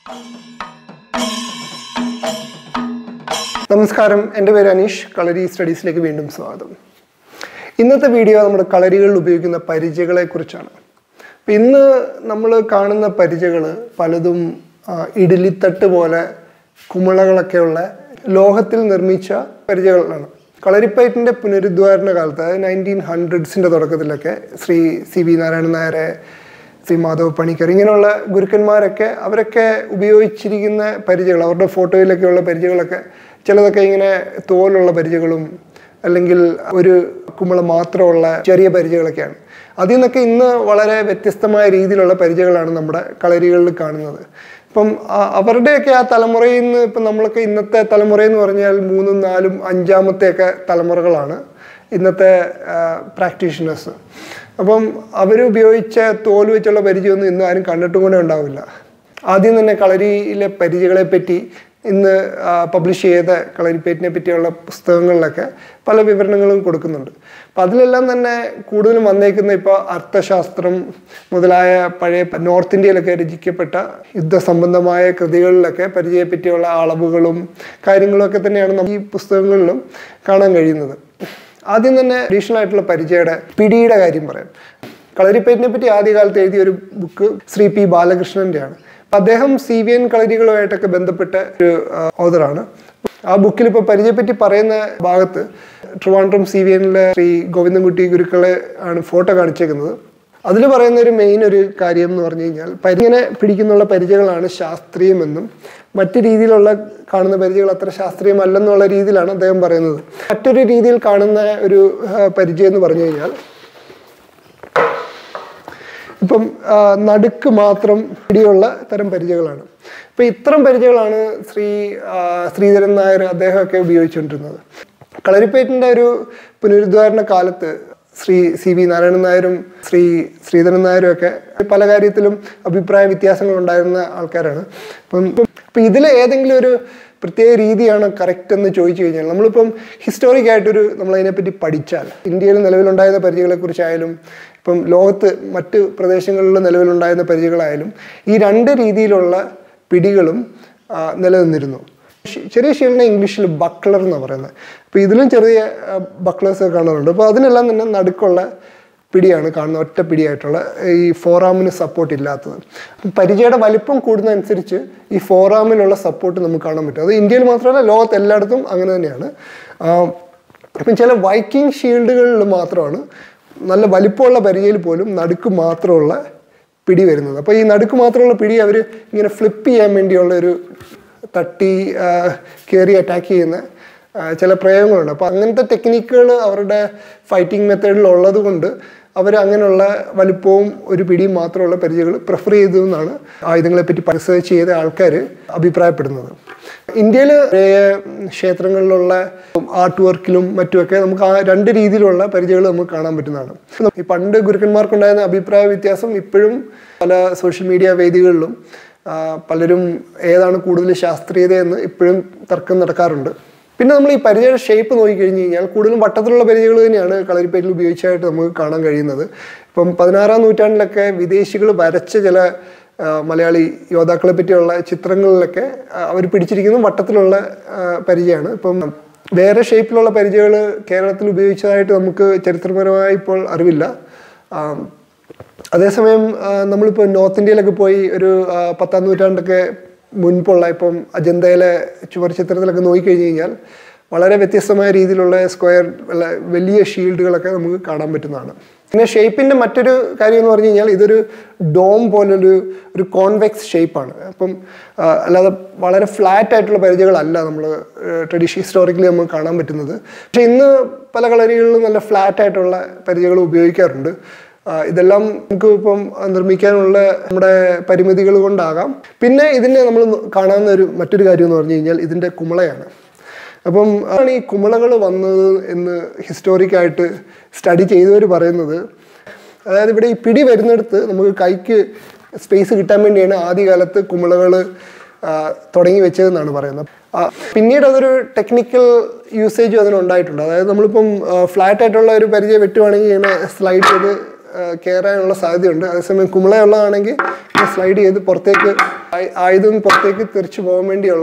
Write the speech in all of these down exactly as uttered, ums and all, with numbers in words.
നമസ്കാരം, എൻ്റെ പേര് അനീഷ്. കളരി സ്റ്റഡീസിലേക്ക് വീണ്ടും സ്വാഗതം. ഇന്നത്തെ വീഡിയോ നമ്മുടെ കളരികളിൽ ഉപയോഗിക്കുന്ന പരിചകളെ കുറിച്ചാണ്. അപ്പം ഇന്ന് നമ്മൾ കാണുന്ന പരിചകൾ പലതും ഇഡലിത്തട്ട് പോലെ കുമിളകളൊക്കെയുള്ള ലോഹത്തിൽ നിർമ്മിച്ച പരിചകളാണ്. കളരിപ്പയറ്റിൻ്റെ പുനരുദ്ധാരണ കാലത്ത്, അതായത് നയൻറ്റീൻ ഹൺഡ്രഡ്സിൻ്റെ തുടക്കത്തിലൊക്കെ ശ്രീ സി വി നാരായണൻ നായരെ, ശ്രീ മാധവ് പണിക്കർ, ഇങ്ങനെയുള്ള ഗുരുക്കന്മാരൊക്കെ അവരൊക്കെ ഉപയോഗിച്ചിരിക്കുന്ന പരിചകൾ, അവരുടെ ഫോട്ടോയിലൊക്കെയുള്ള പരിചകളൊക്കെ ചിലതൊക്കെ ഇങ്ങനെ തോലുള്ള പരിചകളും അല്ലെങ്കിൽ ഒരു കുമിള മാത്രമുള്ള ചെറിയ പരിചകളൊക്കെയാണ്. അതിൽ നിന്നൊക്കെ ഇന്ന് വളരെ വ്യത്യസ്തമായ രീതിയിലുള്ള പരിചകളാണ് നമ്മുടെ കളരികളിൽ കാണുന്നത്. ഇപ്പം അവരുടെയൊക്കെ ആ തലമുറയിൽ നിന്ന് ഇപ്പം നമ്മളൊക്കെ ഇന്നത്തെ തലമുറയെന്ന് പറഞ്ഞാൽ മൂന്നും നാലും അഞ്ചാമത്തെയൊക്കെ തലമുറകളാണ് ഇന്നത്തെ പ്രാക്ടീഷണേഴ്സ്. അപ്പം അവരുപയോഗിച്ച തോൽ വെച്ചുള്ള പരിചയമൊന്നും ഇന്ന് ആരും കണ്ടിട്ടും കൂടെ ഉണ്ടാവില്ല. ആദ്യം തന്നെ കളരിയിലെ പരിചകളെ പറ്റി ഇന്ന് പബ്ലിഷ് ചെയ്ത കളരിപ്പയറ്റിനെ പറ്റിയുള്ള പുസ്തകങ്ങളിലൊക്കെ പല വിവരണങ്ങളും കൊടുക്കുന്നുണ്ട്. അപ്പം അതിലെല്ലാം തന്നെ കൂടുതലും വന്നേക്കുന്ന ഇപ്പോൾ അർത്ഥശാസ്ത്രം മുതലായ പഴയ നോർത്ത് ഇന്ത്യയിലൊക്കെ രചിക്കപ്പെട്ട യുദ്ധസംബന്ധമായ കൃതികളിലൊക്കെ പരിചയെ പറ്റിയുള്ള അളവുകളും കാര്യങ്ങളും ഒക്കെ തന്നെയാണ് നമുക്ക് ഈ പുസ്തകങ്ങളിലും കാണാൻ കഴിയുന്നത്. ആദ്യം തന്നെ അഡീഷണൽ ആയിട്ടുള്ള പരിചയയുടെ പിടിയുടെ കാര്യം പറയാം. കളരിപ്പയറ്റിനെ പറ്റി ആദ്യകാലത്ത് എഴുതിയ ഒരു ബുക്ക് ശ്രീ പി ബാലകൃഷ്ണൻ്റെയാണ്. അദ്ദേഹം സി വി എൻ കളരികളുമായിട്ടൊക്കെ ബന്ധപ്പെട്ട ഒരു ഓതറാണ്. ആ ബുക്കിൽ ഇപ്പോൾ പരിചയപ്പറ്റി പറയുന്ന ഭാഗത്ത് ട്രിവാൻഡ്രം സി വി എനിലെ ശ്രീ ഗോവിന്ദൻകുട്ടി ഗുരുക്കളെ ആണ് ഫോട്ടോ കാണിച്ചേക്കുന്നത്. അതിൽ പറയുന്ന ഒരു മെയിൻ ഒരു കാര്യം എന്ന് പറഞ്ഞു കഴിഞ്ഞാൽ, പരിങ്ങനെ പിടിക്കുന്നുള്ള പരിചകളാണ് ശാസ്ത്രീയമെന്നും മറ്റു രീതിയിലുള്ള കാണുന്ന പരിചകൾ അത്ര ശാസ്ത്രീയമല്ലെന്നുള്ള രീതിയിലാണ് അദ്ദേഹം പറയുന്നത്. മറ്റൊരു രീതിയിൽ കാണുന്ന ഒരു പരിചയം എന്ന് പറഞ്ഞു കഴിഞ്ഞാൽ, ഇപ്പം നടുക്ക് മാത്രം പിടിയുള്ള തരം പരിചകളാണ്. ഇപ്പം ഇത്തരം പരിചകളാണ് ശ്രീ ശ്രീധരൻ നായർ അദ്ദേഹമൊക്കെ ഉപയോഗിച്ചുകൊണ്ടിരുന്നത്. കളരിപ്പയറ്റിൻ്റെ ഒരു പുനരുദ്ധാരണ കാലത്ത് ശ്രീ സി വി നാരായണൻ നായരും ശ്രീ ശ്രീധരൻ നായരും ഒക്കെ പല കാര്യത്തിലും അഭിപ്രായ വ്യത്യാസങ്ങൾ ഉണ്ടായിരുന്ന ആൾക്കാരാണ്. അപ്പം ഇപ്പം ഇതിൽ ഏതെങ്കിലും ഒരു പ്രത്യേക രീതിയാണ് കറക്റ്റ് എന്ന് ചോദിച്ചു കഴിഞ്ഞാൽ, നമ്മളിപ്പം ഹിസ്റ്റോറിക്കായിട്ടൊരു നമ്മളതിനെപ്പറ്റി പഠിച്ചാൽ, ഇന്ത്യയിൽ നിലവിലുണ്ടായിരുന്ന പരിചകളെക്കുറിച്ചായാലും ഇപ്പം ലോകത്ത് മറ്റ് പ്രദേശങ്ങളിൽ നിലവിലുണ്ടായിരുന്ന പരിചകളായാലും ഈ രണ്ട് രീതിയിലുള്ള പിടികളും നിലനിന്നിരുന്നു. ചെറിയ ഷീൽഡിനെ ഇംഗ്ലീഷിൽ ബക്ലർ എന്നാണ് പറയുന്നത്. അപ്പോൾ ഇതിലും ചെറിയ ബക്ലേഴ്സ് കാണാറുണ്ട്. അപ്പോൾ അതിനെല്ലാം തന്നെ നടുക്കുള്ള പിടിയാണ് കാണുന്നത്, ഒറ്റ പിടിയായിട്ടുള്ള, ഈ ഫോറാമിന് സപ്പോർട്ട് ഇല്ലാത്തത്. പരിചയുടെ വലിപ്പം കൂടുന്നതനുസരിച്ച് ഈ ഫോറാമിലുള്ള സപ്പോർട്ട് നമുക്ക് കാണാൻ പറ്റും. അത് ഇന്ത്യയിൽ മാത്രമല്ല, ലോകത്ത് എല്ലായിടത്തും അങ്ങനെ തന്നെയാണ്. ഇപ്പം ചില വൈക്കിംഗ് ഷീൽഡുകളിൽ മാത്രമാണ് നല്ല വലിപ്പമുള്ള പരിചയിൽ പോലും നടുക്ക് മാത്രമുള്ള പിടി വരുന്നത്. അപ്പോൾ ഈ നടുക്ക് മാത്രമുള്ള പിടി അവർ ഇങ്ങനെ ഫ്ലിപ്പ് ചെയ്യാൻ വേണ്ടിയുള്ള ഒരു തട്ടി കയറി അറ്റാക്ക് ചെയ്യുന്ന ചില പ്രയോഗങ്ങളുണ്ട്. അപ്പോൾ അങ്ങനത്തെ ടെക്നിക്കുകൾ അവരുടെ ഫൈറ്റിംഗ് മെത്തേഡിൽ ഉള്ളത് കൊണ്ട് അവർ അങ്ങനെയുള്ള വലിപ്പവും ഒരു പിടിയും മാത്രമുള്ള പരിചകൾ പ്രിഫർ ചെയ്തു എന്നാണ് ആയുധങ്ങളെപ്പറ്റി റിസർച്ച് ചെയ്ത ആൾക്കാർ അഭിപ്രായപ്പെടുന്നത്. ഇന്ത്യയിൽ ക്ഷേത്രങ്ങളിലുള്ള ആർട്ട് വർക്കിലും മറ്റുമൊക്കെ നമുക്ക് ആ രണ്ട് രീതിയിലുള്ള പരിചകൾ നമുക്ക് കാണാൻ പറ്റുന്നതാണ്. ഈ പണ്ട് ഗുരുക്കന്മാർക്കുണ്ടായിരുന്ന അഭിപ്രായ വ്യത്യാസം ഇപ്പോഴും പല സോഷ്യൽ മീഡിയ വേദികളിലും പലരും ഏതാണ് കൂടുതൽ ശാസ്ത്രീയതയെന്ന് ഇപ്പോഴും തർക്കം നടക്കാറുണ്ട്. പിന്നെ നമ്മൾ ഈ പരിചയുടെ ഷേപ്പ് നോക്കിക്കഴിഞ്ഞ് കഴിഞ്ഞാൽ കൂടുതലും വട്ടത്തിലുള്ള പരിചകൾ തന്നെയാണ് കളരിപ്പയറ്റിൽ ഉപയോഗിച്ചായിട്ട് നമുക്ക് കാണാൻ കഴിയുന്നത്. ഇപ്പം പതിനാറാം നൂറ്റാണ്ടിലൊക്കെ വിദേശികൾ വരച്ച ചില മലയാളി യോദ്ധാക്കളെ പറ്റിയുള്ള ചിത്രങ്ങളിലൊക്കെ അവർ പിടിച്ചിരിക്കുന്ന വട്ടത്തിലുള്ള പരിചയമാണ്. ഇപ്പം വേറെ ഷേപ്പിലുള്ള പരിചകൾ കേരളത്തിൽ ഉപയോഗിച്ചതായിട്ട് നമുക്ക് ചരിത്രപരമായി ഇപ്പോൾ അറിവില്ല. അതേസമയം നമ്മളിപ്പോൾ നോർത്ത് ഇന്ത്യയിലൊക്കെ പോയി ഒരു പത്താം നൂറ്റാണ്ടൊക്കെ മുൻപുള്ള ഇപ്പം അജന്തയിലെ ചുവർ ചിത്രത്തിലൊക്കെ നോക്കിക്കഴിഞ്ഞ് കഴിഞ്ഞാൽ വളരെ വ്യത്യസ്തമായ രീതിയിലുള്ള സ്ക്വയർ വലിയ ഷീൽഡുകളൊക്കെ നമുക്ക് കാണാൻ പറ്റുന്നതാണ്. പിന്നെ ഷേപ്പിൻ്റെ മറ്റൊരു കാര്യം എന്ന് പറഞ്ഞു കഴിഞ്ഞാൽ, ഇതൊരു ഡോം പോലൊരു ഒരു കോൺവെക്സ് ഷേപ്പാണ്. അപ്പം അല്ലാതെ വളരെ ഫ്ലാറ്റ് ആയിട്ടുള്ള പരിചകളല്ല നമ്മൾ ട്രഡീഷണൽ ഹിസ്റ്റോറിക്കലി നമുക്ക് കാണാൻ പറ്റുന്നത്. പക്ഷേ ഇന്ന് പല കളരികളിലും നല്ല ഫ്ലാറ്റ് ആയിട്ടുള്ള പരിചകൾ ഉപയോഗിക്കാറുണ്ട്. ഇതെല്ലാം നമുക്ക് ഇപ്പം നിർമ്മിക്കാനുള്ള നമ്മുടെ പരിമിതികൾ കൊണ്ടാകാം. പിന്നെ ഇതിനെ നമ്മൾ കാണാവുന്ന ഒരു മറ്റൊരു കാര്യം എന്ന് പറഞ്ഞു കഴിഞ്ഞാൽ ഇതിൻ്റെ കുമിളയാണ്. അപ്പം ആണ് ഈ കുമിളകൾ വന്നത് എന്ന് ഹിസ്റ്റോറിക്കായിട്ട് സ്റ്റഡി ചെയ്തവർ പറയുന്നത്. അതായത് ഇവിടെ ഈ പിടി വരുന്നിടത്ത് നമുക്ക് കൈക്ക് സ്പേസ് കിട്ടാൻ വേണ്ടിയാണ് ആദ്യകാലത്ത് കുമിളകൾ തുടങ്ങി വെച്ചതെന്നാണ് പറയുന്നത്. പിന്നീട് അതൊരു ടെക്നിക്കൽ യൂസേജും അതിനുണ്ടായിട്ടുണ്ട്. അതായത് നമ്മളിപ്പം ഫ്ലാറ്റ് ആയിട്ടുള്ള ഒരു പരിചയം വെട്ടുവാണെങ്കിൽ ഇങ്ങനെ സ്ലൈഡ് ചെയ്ത് കയറാനുള്ള സാധ്യതയുണ്ട്. അതേസമയം കുമിളയുള്ളതാണെങ്കിൽ സ്ലൈഡ് ചെയ്ത് പുറത്തേക്ക് ആയുധം പുറത്തേക്ക് തെറിച്ച് പോകാൻ വേണ്ടിയുള്ള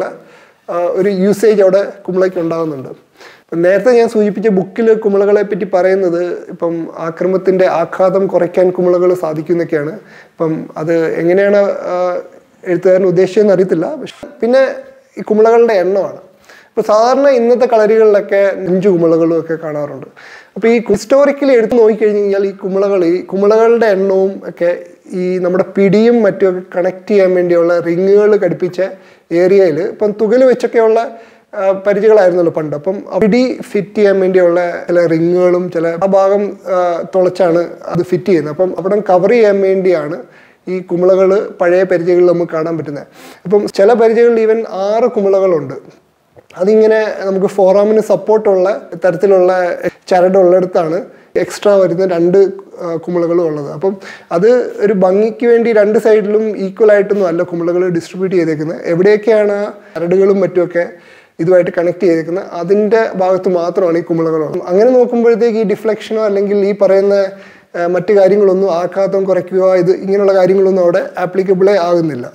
ഒരു യൂസേജ് അവിടെ കുമിളയ്ക്ക് ഉണ്ടാകുന്നുണ്ട്. നേരത്തെ ഞാൻ സൂചിപ്പിച്ച ബുക്കിൽ കുമിളകളെ പറ്റി പറയുന്നത് ഇപ്പം ആക്രമണത്തിൻ്റെ ആഘാതം കുറയ്ക്കാൻ കുമിളകൾ സാധിക്കുന്നൊക്കെയാണ്. ഇപ്പം അത് എങ്ങനെയാണ് എഴുത്തുകാരൻ ഉദ്ദേശിച്ചതെന്ന് അറിയത്തില്ല. പക്ഷെ പിന്നെ ഈ കുമിളകളുടെ എണ്ണമാണ്. ഇപ്പോൾ സാധാരണ ഇന്നത്തെ കളരികളിലൊക്കെ അഞ്ച് കുമിളകളും ഒക്കെ കാണാറുണ്ട്. അപ്പോൾ ഈ ഹിസ്റ്റോറിക്കലി എടുത്ത് നോക്കിക്കഴിഞ്ഞ് കഴിഞ്ഞാൽ ഈ കുമിളകൾ ഈ കുമിളകളുടെ എണ്ണവും ഒക്കെ ഈ നമ്മുടെ പിടിയും മറ്റുമൊക്കെ കണക്ട് ചെയ്യാൻ വേണ്ടിയുള്ള റിങ്ങുകൾ ഘടിപ്പിച്ച ഏരിയയിൽ ഇപ്പം തുകൽ വെച്ചൊക്കെയുള്ള പരിചയങ്ങളായിരുന്നല്ലോ പണ്ട്. അപ്പം പിടി ഫിറ്റ് ചെയ്യാൻ വേണ്ടിയുള്ള ചില റിങ്ങുകളും ചില ആ ഭാഗം തുളച്ചാണ് അത് ഫിറ്റ് ചെയ്യുന്നത്. അപ്പം അവിടെ കവർ ചെയ്യാൻ വേണ്ടിയാണ് ഈ കുമിളകൾ പഴയ പരിചയങ്ങളിൽ നമുക്ക് കാണാൻ പറ്റുന്നത്. അപ്പം ചില പരിചയങ്ങളിൽ ഈവൻ ആറ് കുമിളകളുണ്ട്. അതിങ്ങനെ നമുക്ക് ഫോറാമിന് സപ്പോർട്ടുള്ള തരത്തിലുള്ള ചരടുള്ളിടത്താണ് എക്സ്ട്രാ വരുന്ന രണ്ട് കുമിളകളും ഉള്ളത്. അപ്പം അത് ഒരു ഭംഗിക്ക് വേണ്ടി രണ്ട് സൈഡിലും ഈക്വൽ ആയിട്ടൊന്നും അല്ല കുമിളകൾ ഡിസ്ട്രിബ്യൂട്ട് ചെയ്തേക്കുന്നത്. എവിടെയൊക്കെയാണ് ചരടുകളും മറ്റുമൊക്കെ ഇതുമായിട്ട് കണക്ട് ചെയ്തേക്കുന്നത് അതിൻ്റെ ഭാഗത്ത് മാത്രമാണ് ഈ കുമിളകളുള്ളത്. അങ്ങനെ നോക്കുമ്പോഴത്തേക്ക് ഈ ഡിഫ്ലക്ഷനോ അല്ലെങ്കിൽ ഈ പറയുന്ന മറ്റു കാര്യങ്ങളൊന്നും ആഘാതം കുറയ്ക്കുക ഇത് ഇങ്ങനെയുള്ള കാര്യങ്ങളൊന്നും അവിടെ ആപ്ലിക്കബിളേ ആകുന്നില്ല.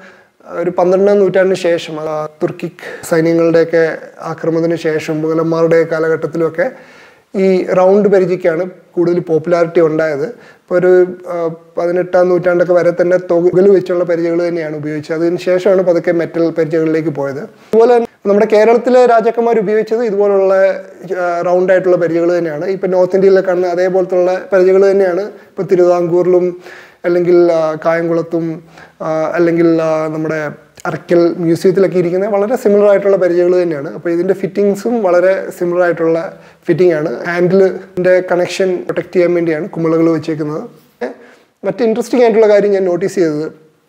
ഒരു പന്ത്രണ്ടാം നൂറ്റാണ്ടിന് ശേഷം തുർക്കിക് സൈന്യങ്ങളുടെയൊക്കെ ആക്രമണത്തിന് ശേഷം മുഗളന്മാരുടെ കാലഘട്ടത്തിലുമൊക്കെ ഈ റൗണ്ട് പരിചയ്ക്കാണ് കൂടുതൽ പോപ്പുലാരിറ്റി ഉണ്ടായത്. ഇപ്പോൾ ഒരു പതിനെട്ടാം നൂറ്റാണ്ടൊക്കെ വരെ തന്നെ തുകൽ വെച്ചുള്ള പരിചയകൾ തന്നെയാണ് ഉപയോഗിച്ചത്. അതിന് ശേഷമാണ് പതുക്കെ മെറ്റൽ പരിചയകളിലേക്ക് പോയത്. അതുപോലെ നമ്മുടെ കേരളത്തിലെ രാജാക്കന്മാർ ഉപയോഗിച്ചത് ഇതുപോലുള്ള റൗണ്ട് ആയിട്ടുള്ള പരിചയകൾ തന്നെയാണ്. ഇപ്പം നോർത്ത് ഇന്ത്യയിലെ കാണുന്ന അതേപോലത്തുള്ള പരിചയകൾ തന്നെയാണ് ഇപ്പോൾ തിരുവിതാംകൂറിലും അല്ലെങ്കിൽ കായംകുളത്തും അല്ലെങ്കിൽ നമ്മുടെ അറക്കൽ മ്യൂസിയത്തിലൊക്കെ ഇരിക്കുന്ന വളരെ സിമിലർ ആയിട്ടുള്ള പരിചയകൾ തന്നെയാണ്. അപ്പോൾ ഇതിൻ്റെ ഫിറ്റിങ്സും വളരെ സിമിലർ ആയിട്ടുള്ള ഫിറ്റിംഗ് ആണ്. ഹാൻഡിലിൻ്റെ കണക്ഷൻ പ്രൊട്ടക്റ്റ് ചെയ്യാൻ വേണ്ടിയാണ് കുമിളകൾ വെച്ചേക്കുന്നത്. മറ്റ് ഇൻട്രസ്റ്റിംഗ് ആയിട്ടുള്ള കാര്യം ഞാൻ നോട്ടീസ് ചെയ്തത്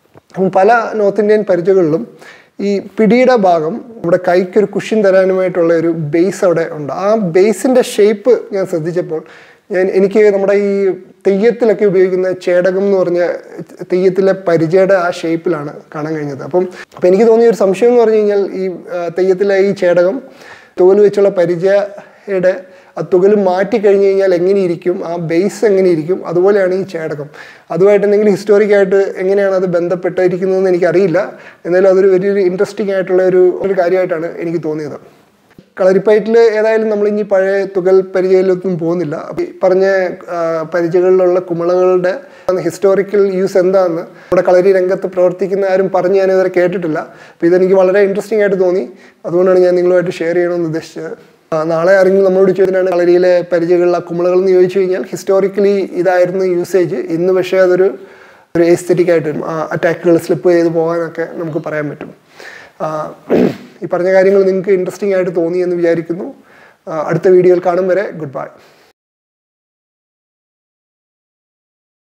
പല നോർത്ത് ഇന്ത്യൻ പരിചയകളിലും ഈ പിടിയുടെ ഭാഗം നമ്മുടെ കൈക്കൊരു കുഷ്യൻ തരാനുമായിട്ടുള്ള ഒരു ബേസ് അവിടെ ഉണ്ട്. ആ ബേസിൻ്റെ ഷേപ്പ് ഞാൻ ശ്രദ്ധിച്ചപ്പോൾ ഞാൻ എനിക്ക് നമ്മുടെ ഈ തെയ്യത്തിലൊക്കെ ഉപയോഗിക്കുന്ന ചേടകം എന്ന് പറഞ്ഞ തെയ്യത്തിലെ പരിചയുടെ ആ ഷേപ്പിലാണ് കാണാൻ കഴിഞ്ഞത്. അപ്പം അപ്പം എനിക്ക് തോന്നിയ ഒരു സംശയം എന്ന് പറഞ്ഞു കഴിഞ്ഞാൽ ഈ തെയ്യത്തിലെ ഈ ചേടകം തുകൽ വെച്ചുള്ള പരിചയുടെ ആ തുകൽ മാറ്റി കഴിഞ്ഞ് കഴിഞ്ഞാൽ എങ്ങനെയിരിക്കും, ആ ബേസ് എങ്ങനെയിരിക്കും, അതുപോലെയാണ് ഈ ചേടകം. അതുമായിട്ട് എന്തെങ്കിലും ഹിസ്റ്റോറിക്കായിട്ട് എങ്ങനെയാണ് അത് ബന്ധപ്പെട്ടിരിക്കുന്നതെന്ന് എനിക്കറിയില്ല. എന്നാലും അതൊരു വലിയൊരു ഇൻട്രസ്റ്റിംഗ് ആയിട്ടുള്ള ഒരു ഒരു കാര്യമായിട്ടാണ് എനിക്ക് തോന്നിയത്. കളരിപ്പയറ്റിൽ ഏതായാലും നമ്മളിനി പഴയ തുകൽ പരിചയത്തിലൊന്നും പോകുന്നില്ല. പറഞ്ഞ പരിചയങ്ങളിലുള്ള കുമിളകളുടെ ഹിസ്റ്റോറിക്കൽ യൂസ് എന്താണെന്ന് നമ്മുടെ കളരി രംഗത്ത് പ്രവർത്തിക്കുന്ന ആരും പറഞ്ഞ് ഞാൻ ഇതുവരെ കേട്ടിട്ടില്ല. അപ്പോൾ ഇതെനിക്ക് വളരെ ഇൻട്രസ്റ്റിംഗ് ആയിട്ട് തോന്നി. അതുകൊണ്ടാണ് ഞാൻ നിങ്ങളുമായിട്ട് ഷെയർ ചെയ്യണമെന്ന് ഉദ്ദേശിച്ചത്. നാളെ ആരെങ്കിലും നമ്മളോട് ചോദിച്ചാണ് കളരിയിലെ പരിചയങ്ങളിലെ കുമിളകൾ എന്ന് ചോദിച്ചു കഴിഞ്ഞാൽ ഹിസ്റ്റോറിക്കലി ഇതായിരുന്നു യൂസേജ്. ഇന്ന് പക്ഷേ അതൊരു ഒരു എസ്തെറ്റിക് ആയിട്ട് വരും. അറ്റാക്കുകൾ സ്ലിപ്പ് ചെയ്ത് പോകാനൊക്കെ നമുക്ക് പറയാൻ പറ്റും. ഈ പറഞ്ഞ കാര്യങ്ങൾ നിങ്ങൾക്ക് ഇൻട്രസ്റ്റിംഗ് ആയിട്ട് തോന്നി എന്ന് വിചാരിക്കുന്നു. അടുത്ത വീഡിയോയിൽ കാണും വരെ ഗുഡ് ബൈ.